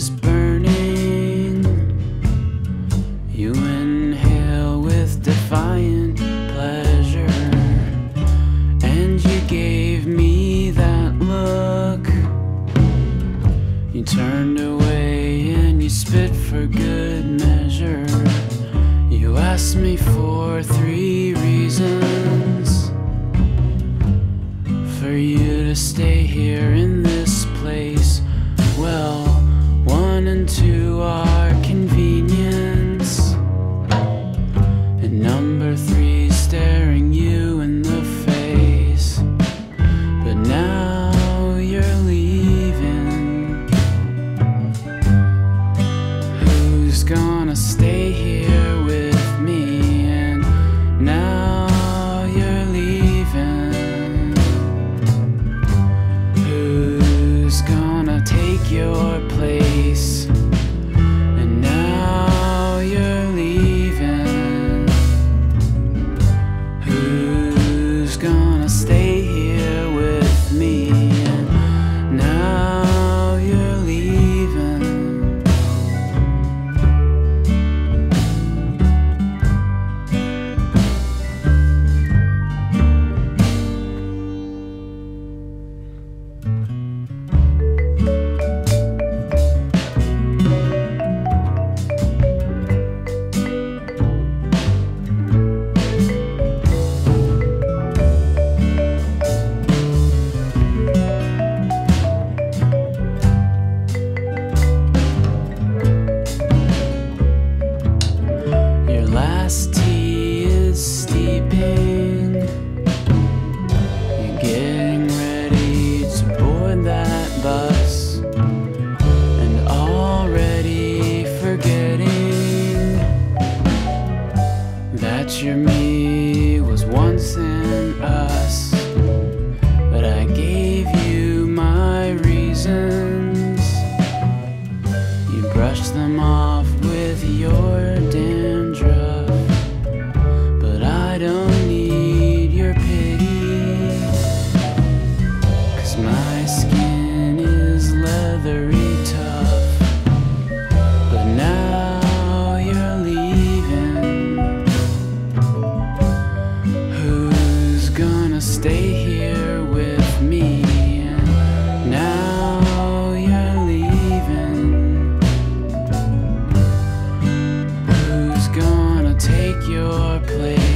is burning. You inhale with defiant pleasure, and you gave me that look. You turned away and you spit for good measure. You asked me for 3 reasons for you to stay here in this place. Well, 1 and 2 are convenience, and number 3 staring you in the face. But now you're leaving. Who's gonna stay here with me? And now you're leaving. Who's gonna take your place? And now you're leaving. Who's gonna stay here with me? And now you're leaving. Your last tea is steeping. You're getting ready to board that bus, and already forgetting that your me was once in us. But I gave you my reasons. You brushed them off with your dandruff, but I don't need your pity, 'cause my skin is leathery tough. But now you're leaving. Who's gonna stay here with me? And now you're leaving. Who's gonna take your place?